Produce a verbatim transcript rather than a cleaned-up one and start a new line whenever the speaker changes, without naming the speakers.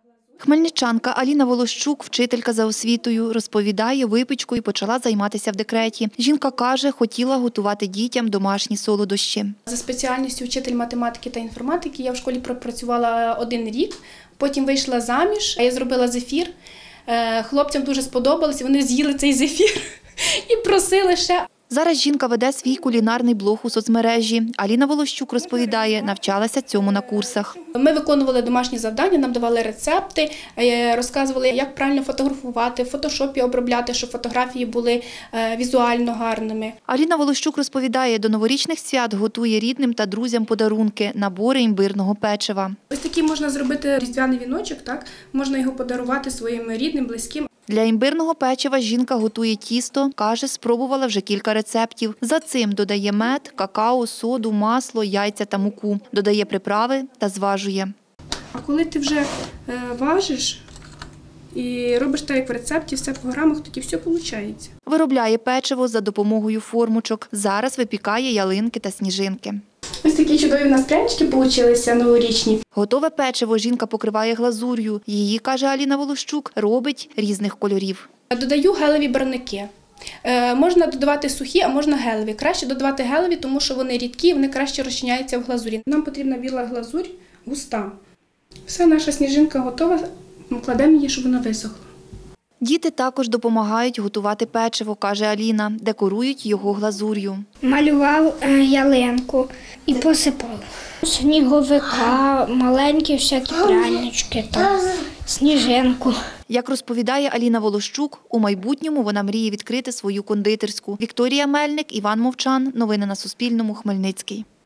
Хмельничанка Аліна Волощук, вчителька за освітою, розповідає, випічкою почала займатися в декреті. Жінка каже, хотіла готувати дітям домашні солодощі.
За спеціальністю вчитель математики та інформатики я в школі пропрацювала один рік, потім вийшла заміж, я зробила зефір. Хлопцям дуже сподобалось, вони з'їли цей зефір і просили ще.
Зараз жінка веде свій кулінарний блог у соцмережі. Аліна Волощук розповідає, навчалася цьому на курсах.
Ми виконували домашні завдання, нам давали рецепти, розказували, як правильно фотографувати, в фотошопі обробляти, щоб фотографії були візуально гарними.
Аліна Волощук розповідає, до новорічних свят готує рідним та друзям подарунки – набори імбирного печива.
Ось такий можна зробити різдвяний віночок, так? Можна його подарувати своїм рідним, близьким.
Для імбирного печива жінка готує тісто, каже, спробувала вже кілька рецептів. За цим додає мед, какао, соду, масло, яйця та муку. Додає приправи та зважує.
А коли ти вже важиш і робиш так, як в рецепті, все по грамах, тоді все виходить.
Виробляє печиво за допомогою формочок. Зараз випікає ялинки та сніжинки.
Ось такі чудові в нас прянички вийшли новорічні.
Готове печиво жінка покриває глазур'ю. Її, каже Аліна Волощук, робить різних кольорів.
Додаю гелеві барвники. Е, можна додавати сухі, а можна гелеві. Краще додавати гелеві, тому що вони рідкі, вони краще розчиняються в глазурі. Нам потрібна біла глазурь, густа. Все, наша сніжинка готова, кладемо її, щоб вона висохла.
Діти також допомагають готувати печиво, каже Аліна, декорують його глазур'ю.
Малював ялинку і посипав. Сніговика, маленькі всякі прянички, та сніжинку.
Як розповідає Аліна Волощук, у майбутньому вона мріє відкрити свою кондитерську. Вікторія Мельник, Іван Мовчан. Новини на Суспільному. Хмельницький.